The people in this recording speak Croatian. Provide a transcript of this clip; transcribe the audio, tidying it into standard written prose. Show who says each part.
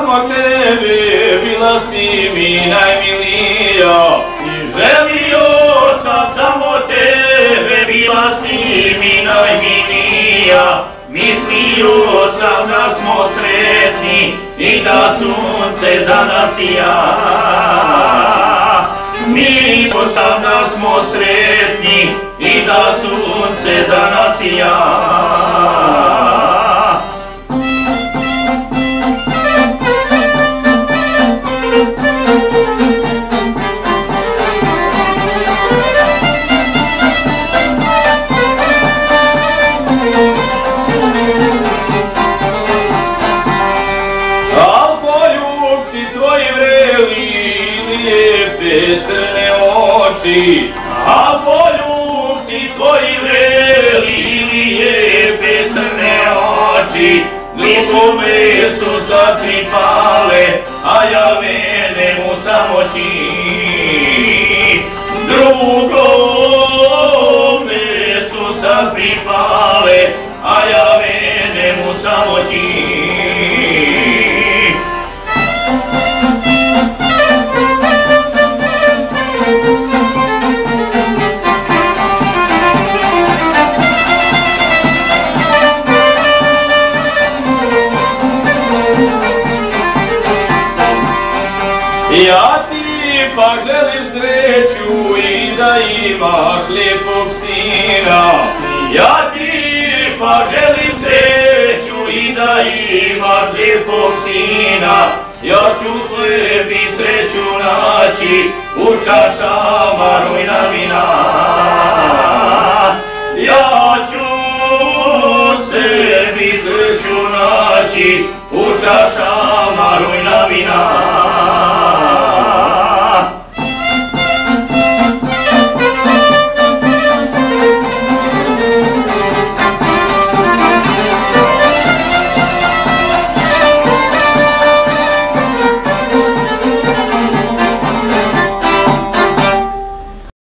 Speaker 1: samo tebe, bila si mi najmilija. I želio sam samo tebe, bila si mi najmilija. Mislio sam da smo sretni i da sunce za nas sija. Mislio sam da smo sretni i da sunce za nas sija. Crne oči, a poljubci tvoji vreli lijepe crne oči, drugome su zatripale, a ja mene mu samoći. Drugome su zatripale, a ja mene mu samoći. Ja ti pak želim sreću i da imaš lijepog sina. Ja ti pak želim sreću i da imaš lijepog sina. Ja ću sebi sreću naći u čašama rujna vina. Ja ću sebi sreću naći u čašama rujna vina.